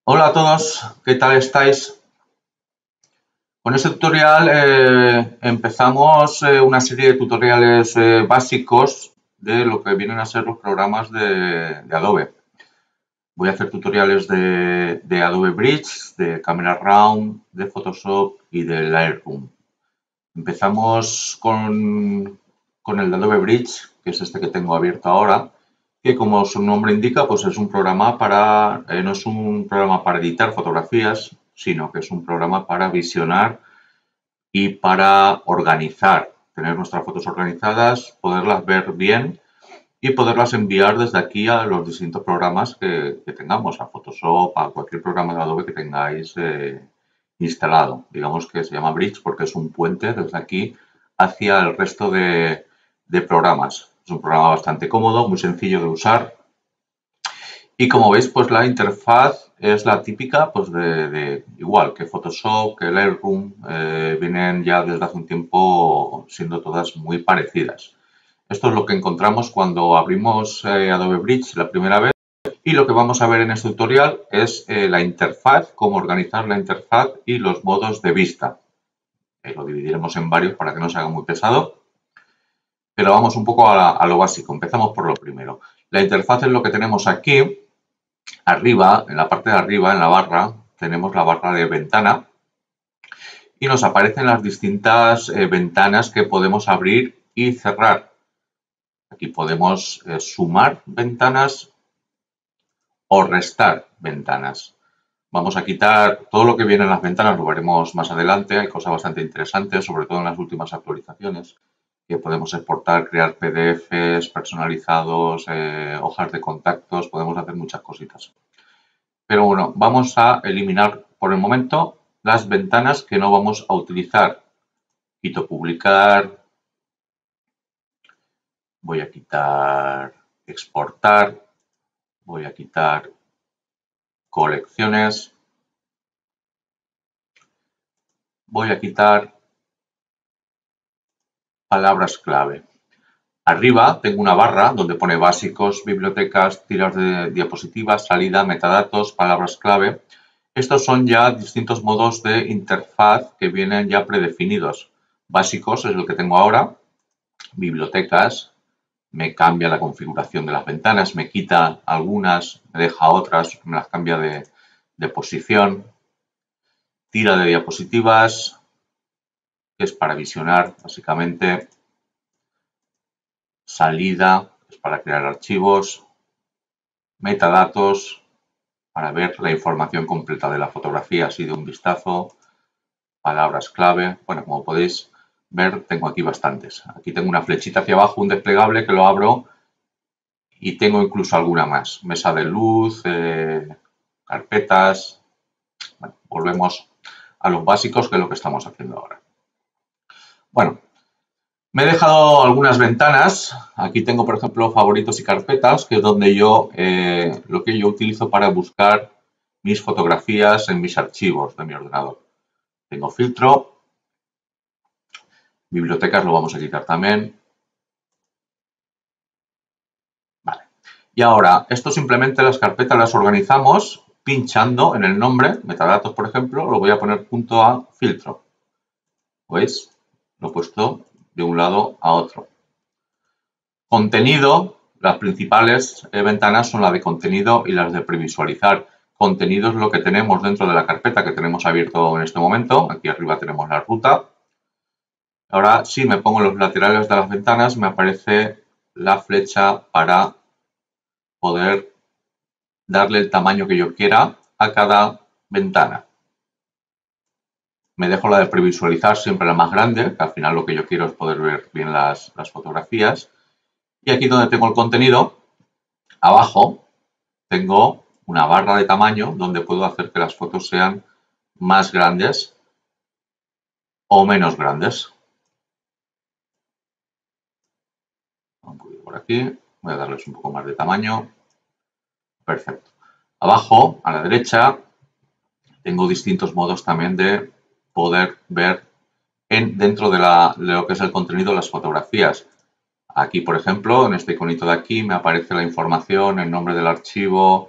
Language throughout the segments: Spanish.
Hola a todos, ¿qué tal estáis? Con este tutorial empezamos una serie de tutoriales básicos de lo que vienen a ser los programas de Adobe. Voy a hacer tutoriales de Adobe Bridge, de Camera Raw, de Photoshop y de Lightroom. Empezamos con el de Adobe Bridge, que es este que tengo abierto ahora, que como su nombre indica, pues es un programa no es un programa para editar fotografías, sino que es un programa para visionar y para organizar, tener nuestras fotos organizadas, poderlas ver bien y poderlas enviar desde aquí a los distintos programas que tengamos, a Photoshop, a cualquier programa de Adobe que tengáis instalado. Digamos que se llama Bridge porque es un puente desde aquí hacia el resto de programas. Es un programa bastante cómodo, muy sencillo de usar. Y como veis, pues la interfaz es la típica, pues igual que Photoshop, que Lightroom, vienen ya desde hace un tiempo siendo todas muy parecidas. Esto es lo que encontramos cuando abrimos Adobe Bridge la primera vez. Y lo que vamos a ver en este tutorial es la interfaz, cómo organizar la interfaz y los modos de vista. Lo dividiremos en varios para que no se haga muy pesado. Pero vamos un poco a lo básico. Empezamos por lo primero. La interfaz es lo que tenemos aquí. Arriba, en la parte de arriba, en la barra, tenemos la barra de ventana y nos aparecen las distintas ventanas que podemos abrir y cerrar. Aquí podemos sumar ventanas o restar ventanas. Vamos a quitar todo lo que viene en las ventanas, lo veremos más adelante. Hay cosas bastante interesantes, sobre todo en las últimas actualizaciones, que podemos exportar, crear PDFs personalizados, hojas de contactos, podemos hacer muchas cositas. Pero bueno, vamos a eliminar por el momento las ventanas que no vamos a utilizar. Quito publicar, voy a quitar exportar, voy a quitar colecciones, voy a quitar palabras clave. Arriba tengo una barra donde pone básicos, bibliotecas, tiras de diapositivas, salida, metadatos, palabras clave. Estos son ya distintos modos de interfaz que vienen ya predefinidos. Básicos es el que tengo ahora. Bibliotecas, me cambia la configuración de las ventanas, me quita algunas, me deja otras, me las cambia de posición. Tira de diapositivas, que es para visionar básicamente. Salida, es para crear archivos. Metadatos, para ver la información completa de la fotografía así de un vistazo. Palabras clave, bueno, como podéis ver, tengo aquí bastantes. Aquí tengo una flechita hacia abajo, un desplegable que lo abro y tengo incluso alguna más. Mesa de luz, carpetas. Bueno, volvemos a los básicos, que es lo que estamos haciendo ahora. Bueno, me he dejado algunas ventanas. Aquí tengo, por ejemplo, favoritos y carpetas, que es donde lo que yo utilizo para buscar mis fotografías en mis archivos de mi ordenador. Tengo filtro. Bibliotecas lo vamos a quitar también. Vale. Y ahora, esto simplemente las carpetas las organizamos pinchando en el nombre, metadatos por ejemplo, lo voy a poner junto a filtro. ¿Veis? Lo he puesto de un lado a otro. Contenido, las principales ventanas son la de contenido y las de previsualizar. Contenido es lo que tenemos dentro de la carpeta que tenemos abierto en este momento. Aquí arriba tenemos la ruta. Ahora, si me pongo en los laterales de las ventanas, me aparece la flecha para poder darle el tamaño que yo quiera a cada ventana. Me dejo la de previsualizar, siempre la más grande, que al final lo que yo quiero es poder ver bien las fotografías. Y aquí donde tengo el contenido, abajo tengo una barra de tamaño donde puedo hacer que las fotos sean más grandes o menos grandes. Un poquito por aquí, voy a darles un poco más de tamaño. Perfecto. Abajo, a la derecha, tengo distintos modos también de poder ver dentro de lo que es el contenido de las fotografías. Aquí, por ejemplo, en este iconito de aquí me aparece la información, el nombre del archivo,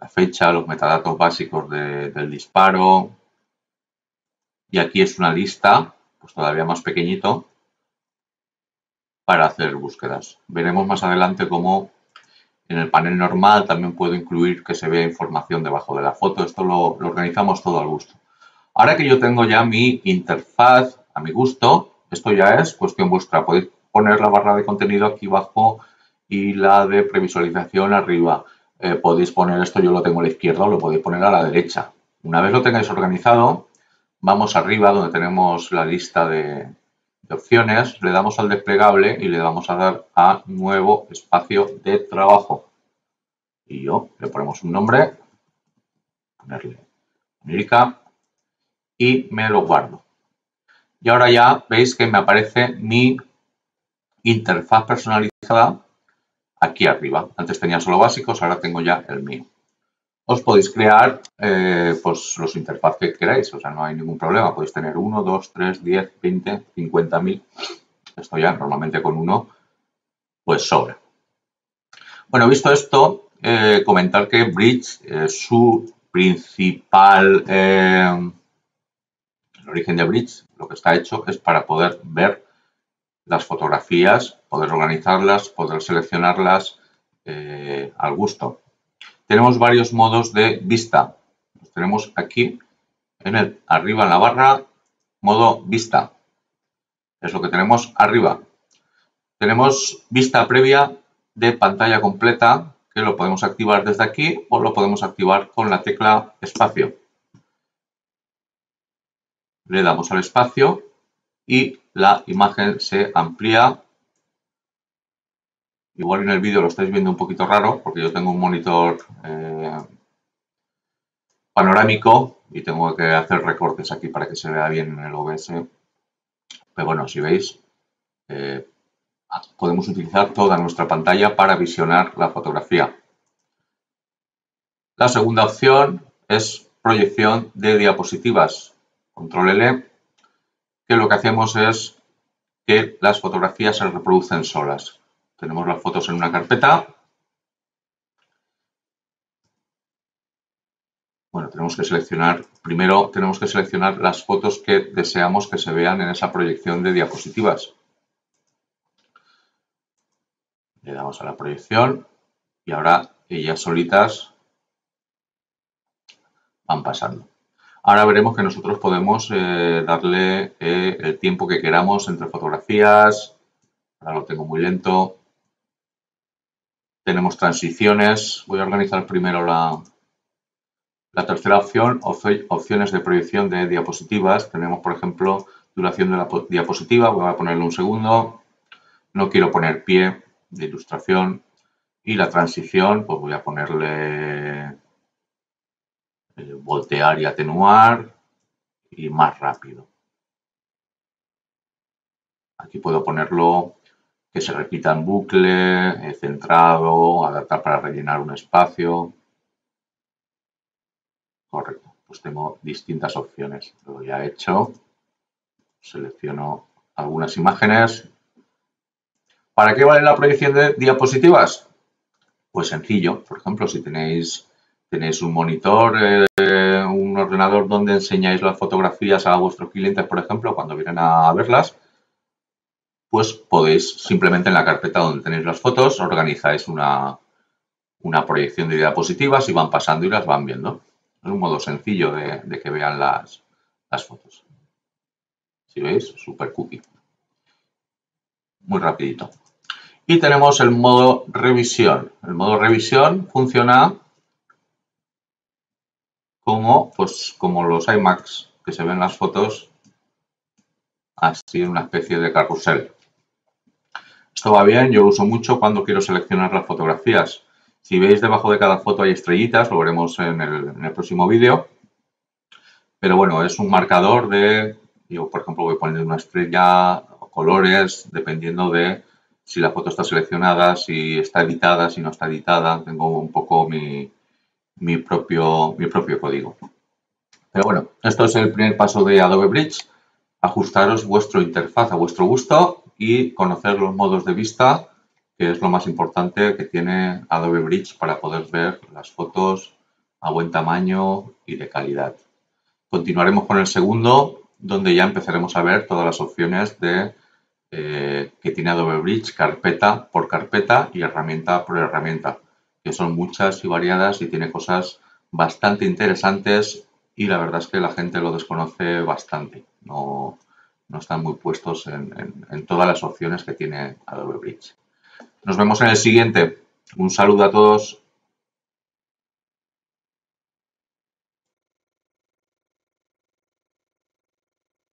la fecha, los metadatos básicos del disparo. Y aquí es una lista, pues todavía más pequeñito, para hacer búsquedas. Veremos más adelante cómo en el panel normal también puedo incluir que se vea información debajo de la foto. Esto lo organizamos todo al gusto. Ahora que yo tengo ya mi interfaz a mi gusto, esto ya es cuestión vuestra. Podéis poner la barra de contenido aquí abajo y la de previsualización arriba. Podéis poner esto, yo lo tengo a la izquierda, o lo podéis poner a la derecha. Una vez lo tengáis organizado, vamos arriba donde tenemos la lista de opciones, le damos al desplegable y le vamos a dar a nuevo espacio de trabajo. Y le ponemos un nombre, ponerle América, y me lo guardo. Y ahora ya veis que me aparece mi interfaz personalizada aquí arriba. Antes tenía solo básicos, ahora tengo ya el mío. Os podéis crear pues los interfaces que queráis, o sea, no hay ningún problema. Podéis tener 1, 2, 3, 10, 20, 50.000. Esto ya normalmente con uno pues sobra. Bueno, visto esto, comentar que Bridge, su principal, el origen de Bridge, lo que está hecho es para poder ver las fotografías, poder organizarlas, poder seleccionarlas al gusto. Tenemos varios modos de vista. Los tenemos aquí, arriba en la barra, modo vista. Es lo que tenemos arriba. Tenemos vista previa de pantalla completa, que lo podemos activar desde aquí o lo podemos activar con la tecla espacio. Le damos al espacio y la imagen se amplía. Igual en el vídeo lo estáis viendo un poquito raro porque yo tengo un monitor panorámico y tengo que hacer recortes aquí para que se vea bien en el OBS. Pero bueno, si veis, podemos utilizar toda nuestra pantalla para visionar la fotografía. La segunda opción es proyección de diapositivas. Control L, que lo que hacemos es que las fotografías se reproducen solas. Tenemos las fotos en una carpeta. Bueno, tenemos que seleccionar, primero tenemos que seleccionar las fotos que deseamos que se vean en esa proyección de diapositivas. Le damos a la proyección y ahora ellas solitas van pasando. Ahora veremos que nosotros podemos darle el tiempo que queramos entre fotografías. Ahora lo tengo muy lento. Tenemos transiciones. Voy a organizar primero la tercera opción, opciones de proyección de diapositivas. Tenemos, por ejemplo, duración de la diapositiva. Voy a ponerle un segundo. No quiero poner pie de ilustración. Y la transición, pues voy a ponerle voltear y atenuar y más rápido. Aquí puedo ponerlo que se repita en bucle, centrado, adaptar para rellenar un espacio. Correcto, pues tengo distintas opciones. Lo ya he hecho. Selecciono algunas imágenes. ¿Para qué vale la proyección de diapositivas? Pues sencillo. Por ejemplo, si tenéis un monitor, un ordenador donde enseñáis las fotografías a vuestros clientes, por ejemplo, cuando vienen a verlas, pues podéis simplemente en la carpeta donde tenéis las fotos organizáis una proyección de diapositivas y van pasando y las van viendo. Es un modo sencillo de que vean las fotos. Si veis, super cookie. Muy rapidito. Y tenemos el modo revisión. El modo revisión funciona como los iMacs, que se ven las fotos así en una especie de carrusel. Esto va bien, yo lo uso mucho cuando quiero seleccionar las fotografías. Si veis, debajo de cada foto hay estrellitas, lo veremos en el próximo vídeo. Pero bueno, es un marcador de, yo por ejemplo voy a poner una estrella o colores, dependiendo de si la foto está seleccionada, si está editada, si no está editada. Tengo un poco mi propio código. Pero bueno, esto es el primer paso de Adobe Bridge. Ajustaros vuestra interfaz a vuestro gusto y conocer los modos de vista, que es lo más importante que tiene Adobe Bridge para poder ver las fotos a buen tamaño y de calidad. Continuaremos con el segundo, donde ya empezaremos a ver todas las opciones que tiene Adobe Bridge, carpeta por carpeta y herramienta por herramienta, que son muchas y variadas y tiene cosas bastante interesantes y la verdad es que la gente lo desconoce bastante. No están muy puestos en todas las opciones que tiene Adobe Bridge. Nos vemos en el siguiente. Un saludo a todos.